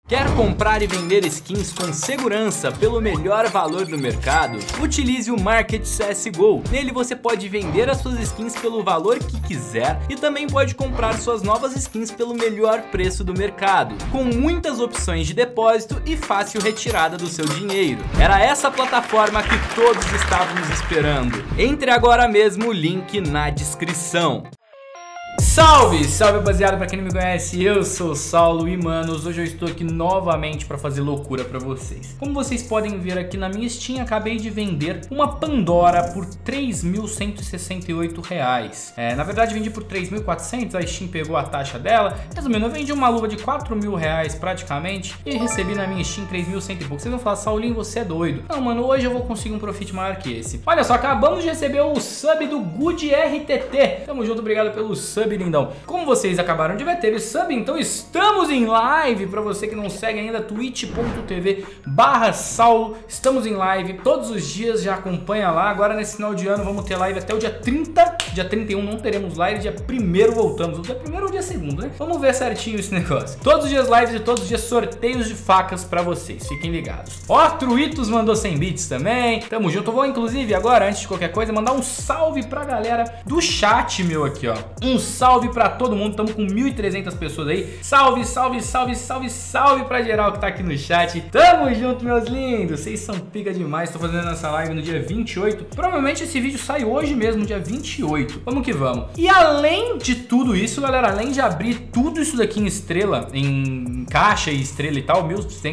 Quer comprar e vender skins com segurança pelo melhor valor do mercado? Utilize o Market CSGO. Nele você pode vender as suas skins pelo valor que quiser e também pode comprar suas novas skins pelo melhor preço do mercado, com muitas opções de depósito e fácil retirada do seu dinheiro. Era essa plataforma que todos estávamos esperando. Entre agora mesmo, o link na descrição. Salve, salve rapaziada, pra quem não me conhece, eu sou o Saulo e manos, hoje eu estou aqui novamente pra fazer loucura pra vocês. Como vocês podem ver aqui na minha Steam, acabei de vender uma Pandora por R$3.168. Na verdade vendi por 3.400, a Steam pegou a taxa dela. Resumindo, eu vendi uma luva de R$4.000 praticamente e recebi na minha Steam 3.100 e pouco. Vocês vão falar, Saulinho, você é doido. Não, mano, hoje eu vou conseguir um profit maior que esse. Olha só, acabamos de receber o sub do Good RTT. Tamo junto, obrigado pelo sub, lindão. Como vocês acabaram de ver, ter sub, então estamos em live. Pra você que não segue ainda, twitch.tv/Saulo. Estamos em live todos os dias, já acompanha lá. Agora nesse final de ano vamos ter live até o dia 30. Dia 31 não teremos live, dia 1º voltamos. O dia 1º ou dia 2º, né? Vamos ver certinho esse negócio. Todos os dias lives e todos os dias sorteios de facas pra vocês, fiquem ligados. Ó, Truitos mandou 100 bits também. Tamo junto. Eu vou inclusive agora, antes de qualquer coisa, mandar um salve pra galera do chat meu aqui, ó. Um salve pra todo mundo, estamos com 1.300 pessoas aí. Salve, salve, salve, salve, salve pra geral que tá aqui no chat. Tamo junto, meus lindos. Vocês são pica demais. Tô fazendo essa live no dia 28. Provavelmente esse vídeo sai hoje mesmo, dia 28. Vamos que vamos. E além de tudo isso, galera, além de abrir tudo isso daqui em estrela, em caixa e estrela e tal,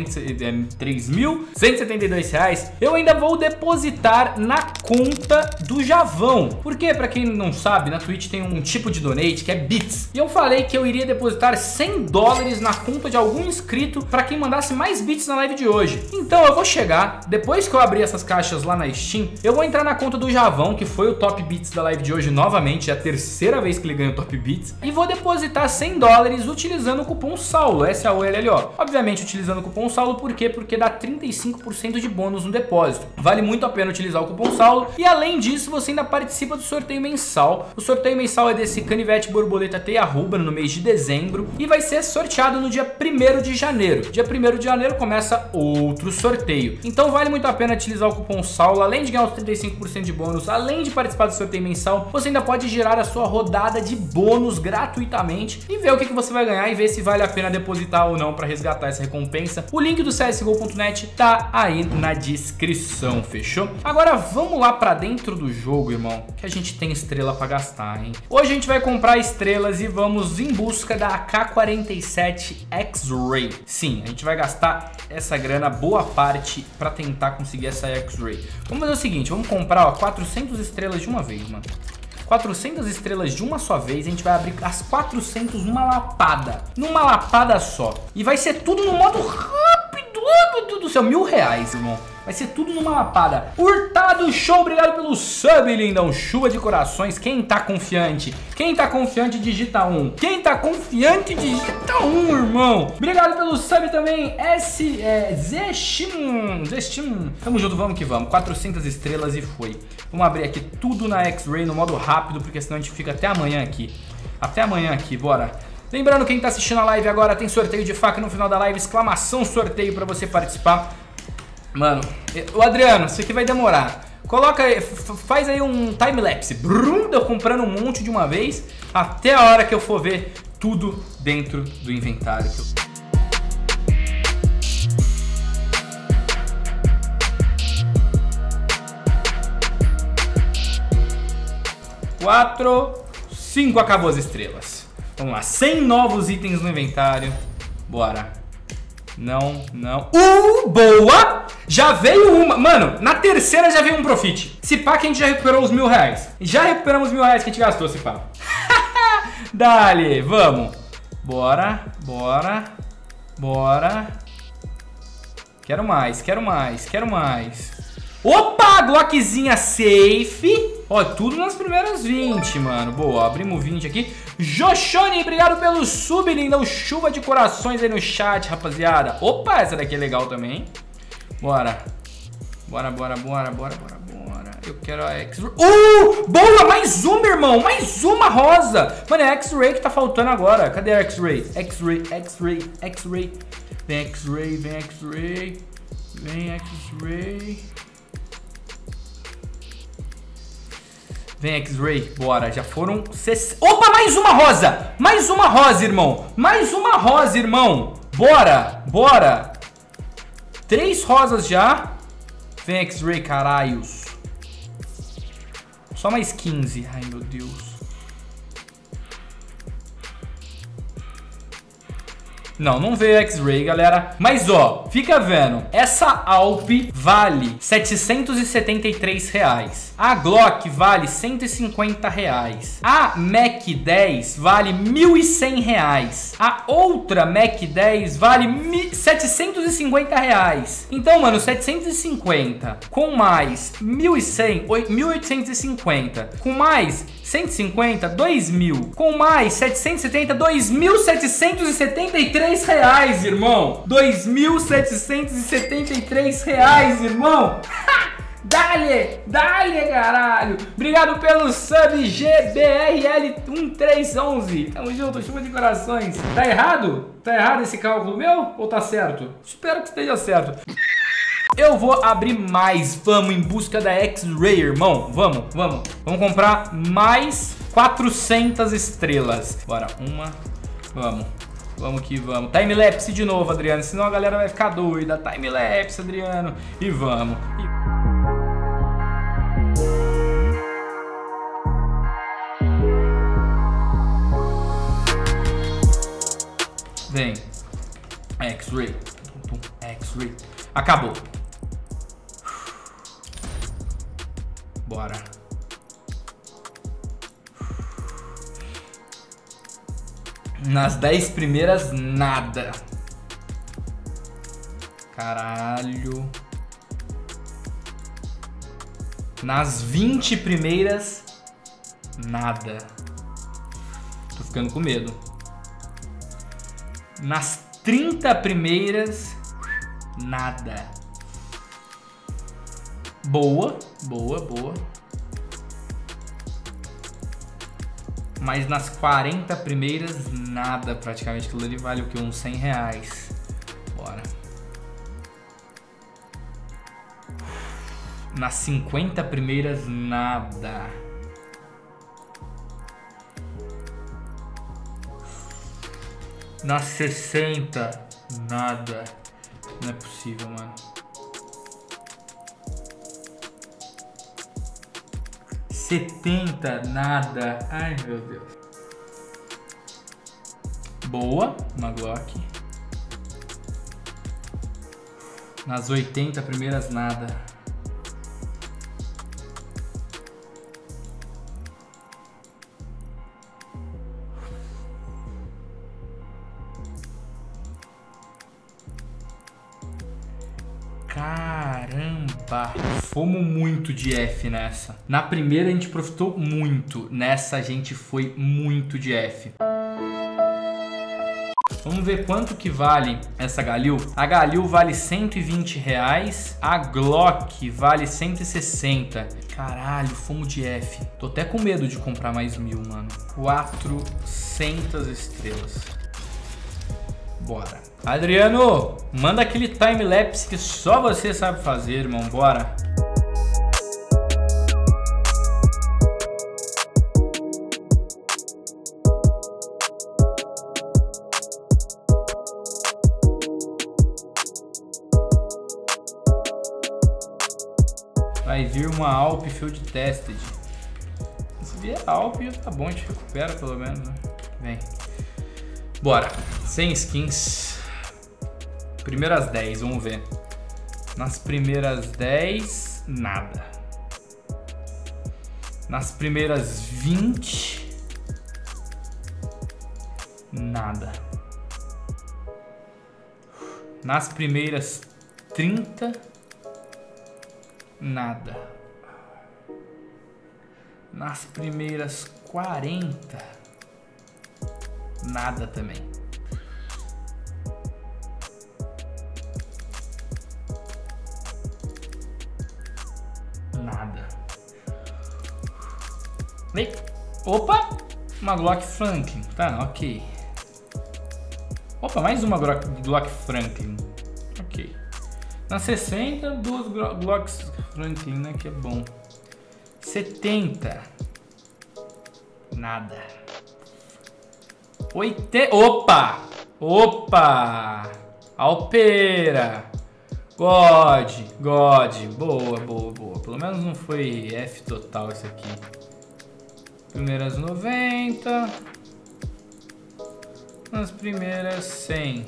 R$3.172, eu ainda vou depositar na conta do Javão. Porque, pra quem não sabe, na Twitch tem um tipo de donate que é bits. E eu falei que eu iria depositar $100 na conta de algum inscrito para quem mandasse mais bits na live de hoje. Então eu vou chegar, depois que eu abrir essas caixas lá na Steam, eu vou entrar na conta do Javão, que foi o top bits da live de hoje novamente, é a terceira vez que ele ganha o top bits, e vou depositar $100 utilizando o cupom Saulo, SAULLO. Obviamente utilizando o cupom Saulo, por quê? Porque dá 35% de bônus no depósito. Vale muito a pena utilizar o cupom Saulo, e além disso você ainda participa do sorteio mensal. O sorteio mensal é desse canivete borboleta teia rubra no mês de dezembro e vai ser sorteado no dia 1º de janeiro. Dia 1º de janeiro começa outro sorteio. Então vale muito a pena utilizar o cupom Saulo, além de ganhar os 35% de bônus, além de participar do sorteio mensal, você ainda pode girar a sua rodada de bônus gratuitamente e ver o que você vai ganhar e ver se vale a pena depositar ou não para resgatar essa recompensa. O link do csgo.net tá aí na descrição, fechou? Agora vamos lá para dentro do jogo, irmão, que a gente tem estrela para gastar, hein? Hoje a gente vai comprar estrelas e vamos em busca da AK-47 X-Ray. Sim, a gente vai gastar essa grana, boa parte, pra tentar conseguir essa X-Ray. Vamos fazer o seguinte, vamos comprar, ó, 400 estrelas de uma vez, mano. 400 estrelas de uma só vez, a gente vai abrir as 400 numa lapada só. E vai ser tudo no modo rápido, meu Deus do céu, R$1.000, irmão. Vai ser tudo numa lapada. Hurtado, show, obrigado pelo sub, lindão. Chuva de corações. Quem tá confiante? Quem tá confiante, digita 1. Quem tá confiante, digita 1, irmão. Obrigado pelo sub também. Zestim. Tamo junto, vamos que vamos. 400 estrelas e foi. Vamos abrir aqui tudo na X-Ray no modo rápido, porque senão a gente fica até amanhã aqui. Até amanhã aqui, bora. Lembrando, quem tá assistindo a live agora, tem sorteio de faca no final da live. Exclamação sorteio pra você participar. Mano, o Adriano, isso aqui vai demorar. Coloca aí, faz aí um time-lapse. Eu comprando um monte de uma vez, até a hora que eu for ver tudo dentro do inventário. 4, 5, acabou as estrelas. Vamos lá, 100 novos itens no inventário. Bora. Não. Boa! Já veio uma. Mano, na terceira já veio um profit. Se pá que a gente já recuperou os R$1.000. Já recuperamos os R$1.000 que a gente gastou, se pá. Dale, vamos. Bora. Quero mais. Opa, Glockzinha safe. Ó, tudo nas primeiras 20, mano. Boa, abrimos 20 aqui. Joshone, obrigado pelo sub, lindão. Chuva de corações aí no chat, rapaziada. Opa, essa daqui é legal também. Bora. Eu quero a X-Ray. Boa, mais uma, irmão. Mais uma rosa. Mano, é a X-Ray que tá faltando agora. Cadê a X-Ray? X-Ray. Vem X-Ray, vem X-Ray. Vem X-Ray. Vem X-Ray, bora, já foram... Opa, mais uma rosa! Mais uma rosa, irmão! Mais uma rosa, irmão! Bora, bora! 3 rosas já. Vem X-Ray, caralhos. Só mais 15. Ai, meu Deus. Não veio X-Ray, galera. Mas, ó, fica vendo. Essa Alp vale 773 reais. A Glock vale 150 reais. A Mac 10 vale 1.100 reais. A outra Mac 10 vale 750 reais. Então, mano, 750 com mais 1.100, 1.850. Com mais 150, 2.000. Com mais 770, 2.773 reais, irmão. 2.773 reais, irmão. Dale, caralho. Obrigado pelo sub GBRL1311. Tamo junto, chuva de corações. Tá errado? Tá errado esse cálculo meu? Ou tá certo? Espero que esteja certo. Eu vou abrir mais. Vamos em busca da X-Ray, irmão. Vamos. Vamos comprar mais 400 estrelas. Bora, uma. Vamos que vamos. Timelapse de novo, Adriano. Senão a galera vai ficar doida. Timelapse, Adriano. E vamos. Vem. X-Ray. X-Ray. Acabou. Bora. Nas 10 primeiras, nada. Caralho. Nas 20 primeiras, nada. Tô ficando com medo. Nas 30 primeiras, nada. Boa. Mas nas 40 primeiras, nada praticamente. Aquilo ali vale o que? Uns 100 reais. Bora. Nas 50 primeiras, nada. Nas 60, nada. Não é possível, mano. 70, nada. Ai, meu Deus. Boa, uma Glock. Nas 80 primeiras, nada. Caramba, fomos muito de F nessa. Na primeira a gente profitou muito, nessa a gente foi muito de F. Vamos ver quanto que vale essa Galil. A Galil vale 120 reais, a Glock vale 160. Caralho, fomos de F. Tô até com medo de comprar mais 1000, mano. 400 estrelas. Bora. Adriano, manda aquele timelapse que só você sabe fazer, irmão. Bora. Vai vir uma Alp Field Tested. Se vier Alp, tá bom, a gente recupera pelo menos, né? Vem. Bora. 100 skins. Primeiras 10, vamos ver. Nas primeiras 10, nada. Nas primeiras 20, nada. Nas primeiras 30, nada. Nas primeiras 40, nada também. Nada. Vem. Opa! Uma Glock Franklin. Tá, ok. Opa! Opa, mais uma Glock Franklin. Ok. Na 60, duas Glocks Franklin, né? Que é bom. 70. Nada. 80. Opa! Opa! Alpera. God. Boa. Pelo menos não foi F total isso aqui. Primeiras 90. Nas primeiras 100.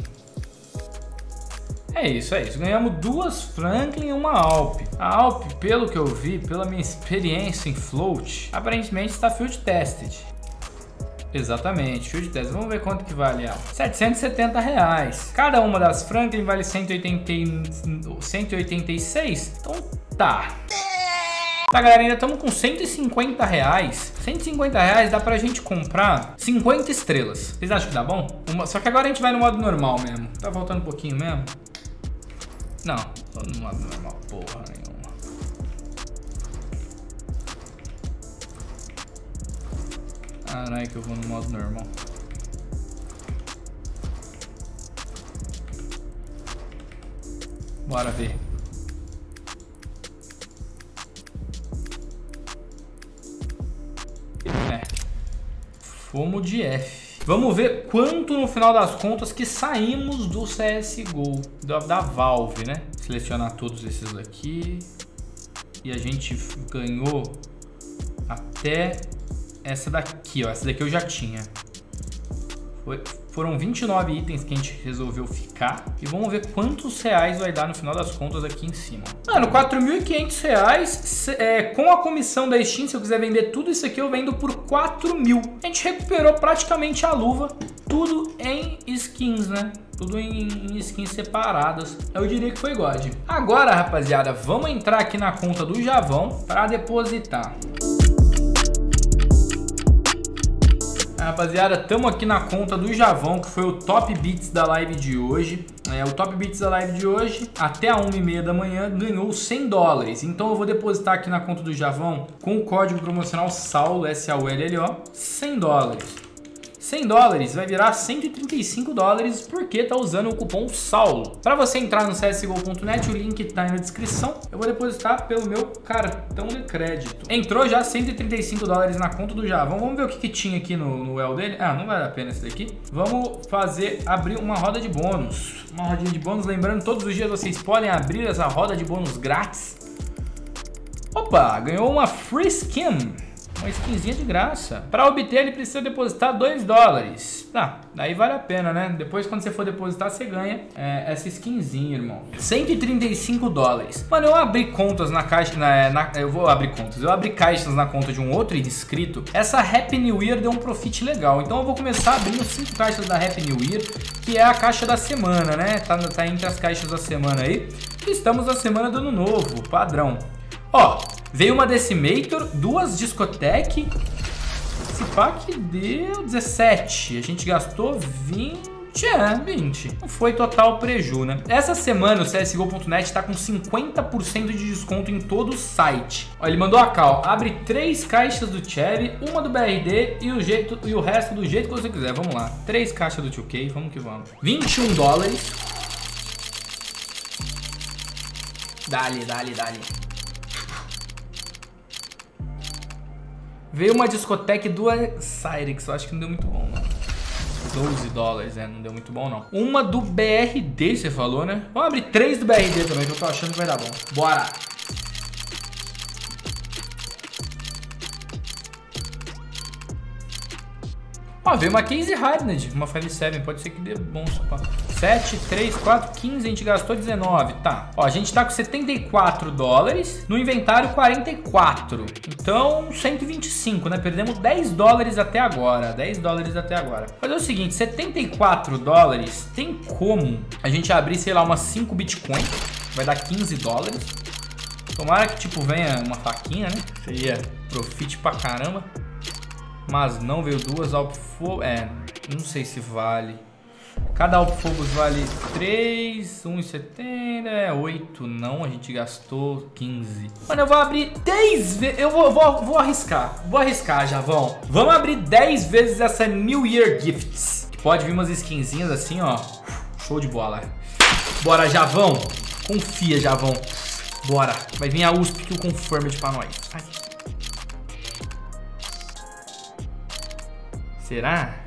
É isso. Ganhamos duas Franklin e uma Alp. A Alp, pelo que eu vi, pela minha experiência em float, aparentemente está field tested. Exatamente, field tested. Vamos ver quanto que vale ela. R$770. Cada uma das Franklin vale 186. Então tá. Tá, galera, ainda estamos com R$150. R$150 dá pra gente comprar 50 estrelas. Vocês acham que dá bom? Só que agora a gente vai no modo normal mesmo. Tá faltando um pouquinho mesmo? Não, tô no modo normal, porra nenhuma. Caralho, que eu vou no modo normal. Bora ver. Fomos de F. Vamos ver quanto no final das contas que saímos do CSGO, da Valve, né? Selecionar todos esses daqui. E a gente ganhou até essa daqui, ó. Essa daqui eu já tinha. Foram 29 itens que a gente resolveu ficar. E vamos ver quantos reais vai dar no final das contas aqui em cima. Mano, R$4.500 com a comissão da Steam. Se eu quiser vender tudo isso aqui, eu vendo por 4.000. A gente recuperou praticamente a luva. Tudo em skins, né? Tudo em skins separadas. Eu diria que foi God. Agora, rapaziada, vamos entrar aqui na conta do Javão para depositar. Rapaziada, estamos aqui na conta do Javão, que foi o Top Bits da live de hoje. O Top Bits da live de hoje, até a 1h30 da manhã, ganhou $100. Então eu vou depositar aqui na conta do Javão com o código promocional SAULO, SAULLO, $100. $100 vai virar $135 porque tá usando o cupom SAULO. Para você entrar no csgo.net, o link tá aí na descrição. Eu vou depositar pelo meu cartão de crédito. Entrou já $135 na conta do Javão. Vamos ver o que tinha aqui no well dele. Ah, não vale a pena esse daqui. Vamos abrir uma roda de bônus. Uma rodinha de bônus. Lembrando, todos os dias vocês podem abrir essa roda de bônus grátis. Opa, ganhou uma free skin. Uma skinzinha de graça. Para obter, ele precisa depositar $2. Tá, daí vale a pena, né? Depois, quando você for depositar, você ganha essa skinzinha, irmão. $135. Mano, eu abri contas na caixa... eu vou abrir contas. Eu abri caixas na conta de um outro inscrito. Essa Happy New Year deu um profit legal. Então, eu vou começar abrindo 5 caixas da Happy New Year, que é a caixa da semana, né? Tá entre as caixas da semana aí. E estamos na semana do ano novo, padrão. Ó, veio uma Decimator, 2 Discotec. Esse pack deu 17. A gente gastou 20. 20. Não foi total preju, né? Essa semana o CSGO.net tá com 50% de desconto em todo o site. Ó, ele mandou a cal. Abre 3 caixas do Cherry, uma do BRD e o resto do jeito que você quiser. Vamos lá. 3 caixas do 2K, vamos que vamos. $21. Dale. Veio uma Discotec, 2 Cyrix, eu acho que não deu muito bom, não. $12, não deu muito bom, não. Uma do BRD, você falou, né? Vamos abrir 3 do BRD também, que eu tô achando que vai dar bom. Bora! Ó, veio uma Case Hardened, uma 5.7, pode ser que dê bom. 7, 3, 4, 15, a gente gastou 19, tá. Ó, a gente tá com $74, no inventário 44, então 125, né? Perdemos $10 até agora, $10 até agora. Fazer o seguinte, $74, tem como a gente abrir, sei lá, umas 5 Bitcoin, vai dar $15. Tomara que, tipo, venha uma faquinha, né? Seria profit pra caramba. Mas não veio 2 Alpfobos. Não sei se vale. Cada Alpfobos vale 3, 1,70. 8 não, a gente gastou 15. Mano, eu vou abrir 10 vezes. Eu vou arriscar. Vou arriscar, Javão. Vamos abrir 10 vezes essa New Year Gifts. pode vir umas skinzinhas assim, ó. Show de bola. Bora, Javão. Confia, Javão. Bora. Vai vir a USP que o Confirmed pra nós. Ai. Será?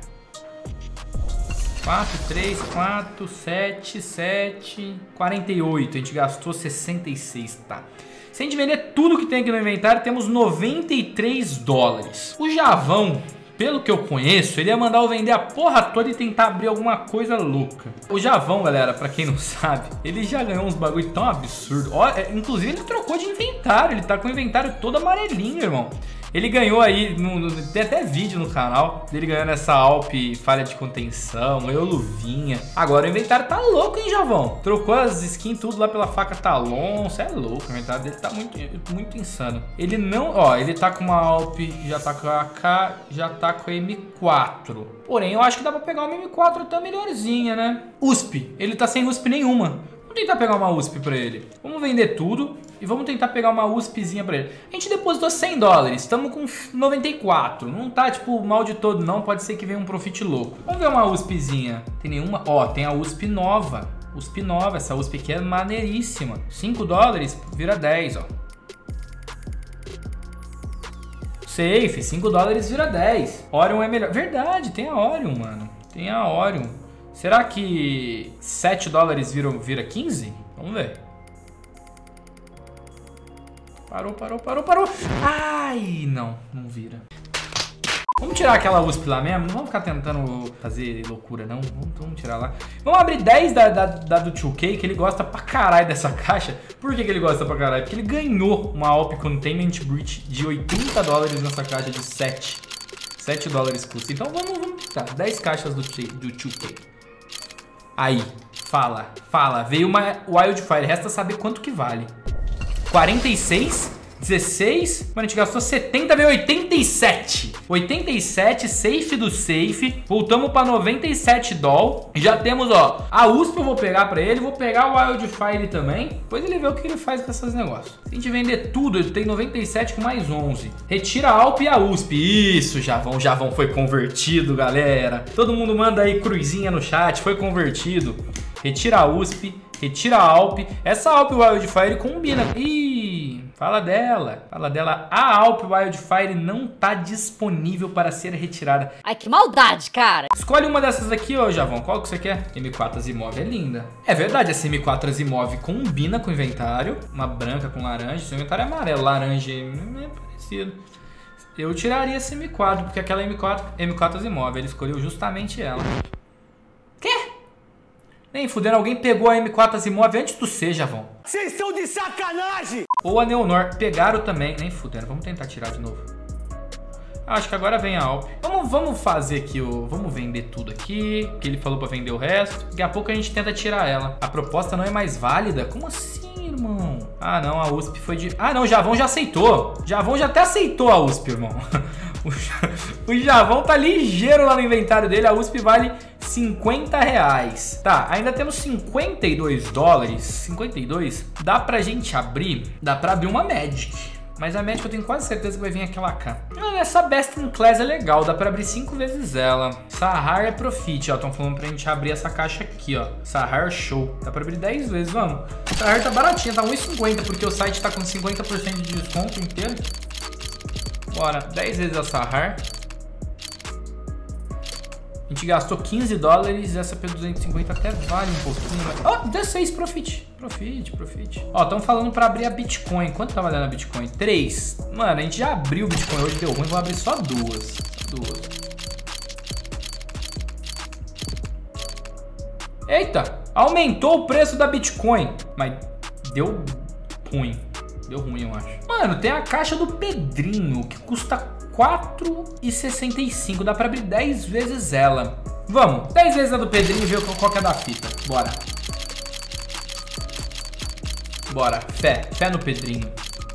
4, 3, 4, 7, 7, 48. A gente gastou 66, tá? Se a gente vender tudo que tem aqui no inventário, temos 93 dólares. O Javão, pelo que eu conheço, ele ia mandar eu vender a porra toda e tentar abrir alguma coisa louca. O Javão, galera, pra quem não sabe, ele já ganhou uns bagulho tão absurdo. Ó, inclusive ele trocou de inventário, ele tá com o inventário todo amarelinho, irmão. Ele ganhou aí, tem até vídeo no canal dele ganhando essa Alp falha de contenção, ganhou luvinha. Agora o inventário tá louco, hein, Javão? Trocou as skins tudo lá pela faca Talon, cê é louco, o inventário dele tá muito insano. Ele não, ó, ele tá com uma Alp, já tá com a AK, já tá com a M4. Porém, eu acho que dá pra pegar uma M4 até melhorzinha, né? USP, ele tá sem USP nenhuma. Vamos tentar pegar uma USP pra ele. Vamos vender tudo e vamos tentar pegar uma USPzinha pra ele. A gente depositou 100 dólares, estamos com 94. Não tá, tipo, mal de todo não, pode ser que venha um profit louco. Vamos ver uma USPzinha. Tem nenhuma? Ó, tem a USP nova. USP nova, essa USP aqui é maneiríssima. 5 dólares vira 10, ó. Safe, 5 dólares vira 10. Orion é melhor. Verdade, tem a Orion, mano. Tem a Orion. Será que 7 dólares vira 15? Vamos ver. Parou. Ai, não vira. Vamos tirar aquela USP lá mesmo? Não vamos ficar tentando fazer loucura, não. Vamos tirar lá. Vamos abrir 10 da do 2K, que ele gosta pra caralho dessa caixa. Por que ele gosta pra caralho? Porque ele ganhou uma Alp Containment Breach de 80 dólares nessa caixa de 7 dólares custa. Então vamos tá, 10 caixas do 2K. Aí, fala. Veio uma Wildfire, resta saber quanto que vale. 46, 16, mano, a gente gastou 70, veio 87. 87, safe do safe. Voltamos pra 97 doll. Já temos, ó, a USP eu vou pegar pra ele. Vou pegar o Wildfire também. Depois ele vê o que ele faz com esses negócios. Se a gente vender tudo, ele tem 97 com mais 11. Retira a Alp e a USP. Isso, Javão foi convertido, galera. Todo mundo manda aí cruzinha no chat. Foi convertido. Retira a USP. Retira a Alp. Essa Alp Wildfire combina. Ih, fala dela. A Alp Wildfire não tá disponível para ser retirada. Ai, que maldade, cara. Escolhe uma dessas aqui, ô Javão. Qual que você quer? M4 Asimov é linda. É verdade, essa M4 Asimov combina com o inventário. Uma branca com laranja. Seu inventário é amarelo. Laranja é parecido. Eu tiraria essa M4, porque aquela M4 Asimov, ele escolheu justamente ela. Quê? Nem fudendo, alguém pegou a M4 Asimov antes do C, Javão. Vocês estão de sacanagem! Ou a Neonor, pegaram também. Nem fudendo, vamos tentar tirar de novo. Acho que agora vem a Alp. Vamos fazer aqui, vamos vender tudo aqui, que ele falou pra vender o resto. Daqui a pouco a gente tenta tirar ela. A proposta não é mais válida? Como assim, irmão? Ah, não, a USP foi de... Ah, não, o Javão já aceitou. O Javão já até aceitou a USP, irmão. O Javão tá ligeiro lá no inventário dele. A USP vale 50 reais. Tá, ainda temos 52 dólares. 52. Dá pra gente abrir? Dá pra abrir uma Magic. Mas a Magic eu tenho quase certeza que vai vir aquela AK. Essa Best in Class é legal. Dá pra abrir 5 vezes ela. Sahar é Profit, ó. Estão falando pra gente abrir essa caixa aqui, ó. Sahar Show. Dá pra abrir 10 vezes, vamos. Sahar tá baratinha, tá 1,50 porque o site tá com 50% de desconto inteiro. Bora, 10 vezes a Sahar. A gente gastou 15 dólares, essa P250 até vale um pouquinho. Ó, 16 Profit. Ó, estão falando pra abrir a Bitcoin. Quanto tá valendo a Bitcoin? 3. Mano, a gente já abriu o Bitcoin hoje, deu ruim, vou abrir só 2. Eita, aumentou o preço da Bitcoin. Mas deu ruim. Deu ruim, eu acho. Mano, tem a caixa do Pedrinho, que custa 4,65. Dá pra abrir 10 vezes ela. Vamos, 10 vezes a do Pedrinho e ver qual que é da fita. Bora, fé no Pedrinho.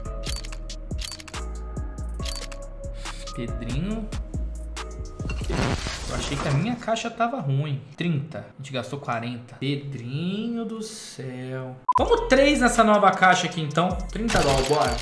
Pedrinho. Eu achei que a minha caixa tava ruim. 30. A gente gastou 40. Pedrinho do céu. Vamos 3 nessa nova caixa aqui, então. 30 dólares, bora.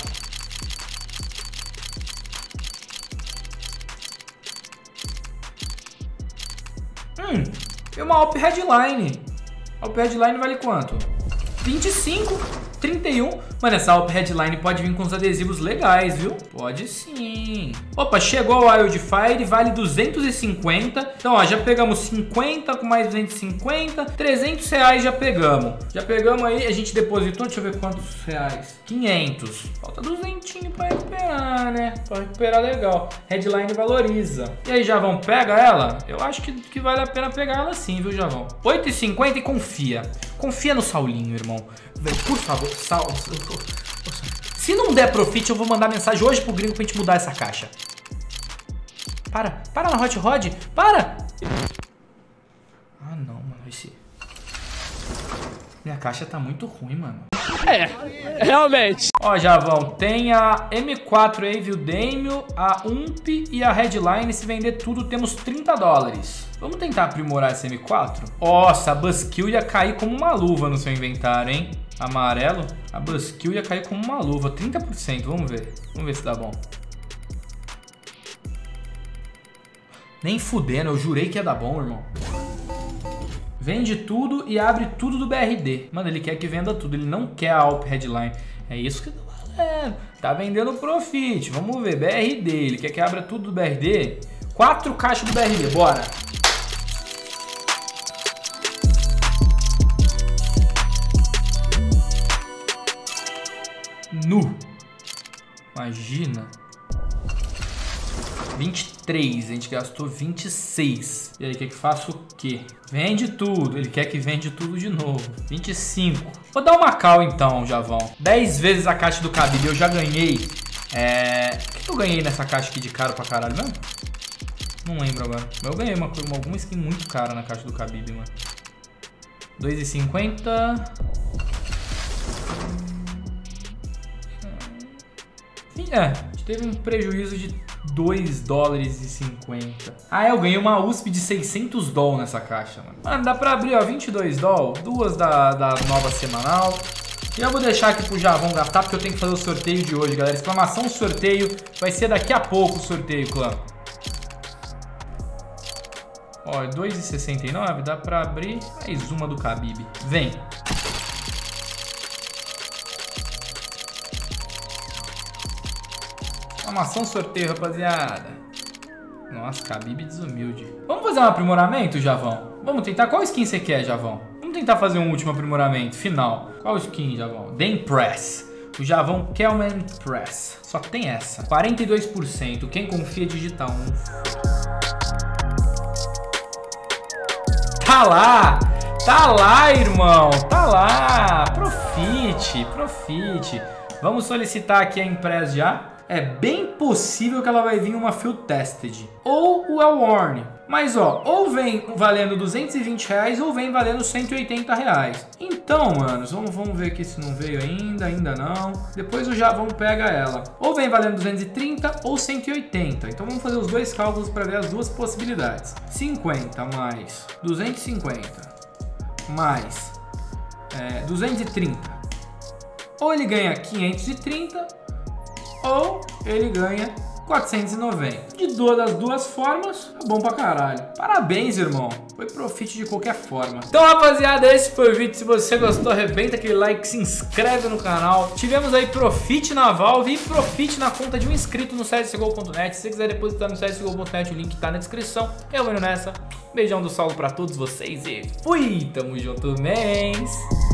E uma Alp Headline. Alp Headline vale quanto? 25, 31. Mano, essa Alp Headline pode vir com uns adesivos legais, viu? Pode sim. Opa, chegou o Wildfire, vale 250. Então, ó, já pegamos 50 com mais 250. 300 reais já pegamos. Já pegamos aí, a gente depositou, deixa eu ver quantos reais. 500. Falta 200 pra recuperar, né? Pra recuperar legal. Headline valoriza. E aí, Javão, pega ela? Eu acho que vale a pena pegar ela sim, viu, Javão? 8,50 e confia. Confia no Saulinho, irmão. Por favor, se não der profit, eu vou mandar mensagem hoje pro gringo pra gente mudar essa caixa. Para na Hot Rod, para! Ah não, mano, minha caixa tá muito ruim, mano. É, realmente. Ó, Javão, tem a M4 Evil Damio, a UMP e a Headline. Se vender tudo, temos 30 dólares. Vamos tentar aprimorar essa M4? Nossa, a Buzzkill ia cair como uma luva no seu inventário, hein? Amarelo, a Buzzkill ia cair como uma luva. 30%, vamos ver. Vamos ver se dá bom. Nem fudendo, eu jurei que ia dar bom, irmão. Vende tudo e abre tudo do BRD. Mano, ele quer que venda tudo, ele não quer a Alp Headline. É isso que eu tô falando. Tá vendendo profit, vamos ver, BRD. Ele quer que abra tudo do BRD. 4 caixas do BRD, bora. Nu. Imagina. 23, a gente gastou 26. E aí, quer que faça o quê? Vende tudo. Ele quer que vende tudo de novo. 25. Vou dar uma cal então, Javão. 10 vezes a caixa do Khabib. Eu já ganhei. O que eu ganhei nessa caixa aqui de caro pra caralho mesmo? Não lembro agora. Mas eu ganhei alguma skin muito cara na caixa do Khabib, mano. 2,50. A gente teve um prejuízo de 2 dólares e 50. Ah, eu ganhei uma USP de 600 doll nessa caixa, mano. Mano, dá pra abrir, ó, 22 doll, 2 da nova semanal. E eu vou deixar aqui pro Javão gastar, porque eu tenho que fazer o sorteio de hoje, galera. Exclamação sorteio, vai ser daqui a pouco o sorteio, clã. Ó, 2,69, dá pra abrir mais uma do Khabib. Vem. Exclamação sorteio, rapaziada. Nossa, Khabib desumilde. Vamos fazer um aprimoramento, Javão? Vamos tentar? Qual skin você quer, Javão? Vamos tentar fazer um último aprimoramento, final. Qual skin, Javão? The Impress. O Javão quer uma Impress. Só tem essa. 42%. Quem confia, digita 1. Tá lá! Tá lá, irmão! Tá lá! Profite, profite. Vamos solicitar aqui a Impress já. É bem possível que ela vai vir uma Field Tested ou o Well-Worn. Mas ó, ou vem valendo 220 reais ou vem valendo 180 reais. Então, manos, vamos ver aqui se não veio ainda não. Depois o Javão pega ela. Ou vem valendo 230 ou 180. Então vamos fazer os dois cálculos para ver as duas possibilidades. 50 mais 250 mais 230. Ou ele ganha 530 ou ele ganha 490. Das duas formas, é bom pra caralho. Parabéns, irmão. Foi profit de qualquer forma. Então, rapaziada, esse foi o vídeo. Se você gostou, arrebenta aquele like, se inscreve no canal. Tivemos aí profit na Valve e profit na conta de um inscrito no CSGO.net. Se você quiser depositar no CSGO.net, o link tá na descrição. Eu vou indo nessa. Beijão do Saulo pra todos vocês e fui! Tamo junto, mens!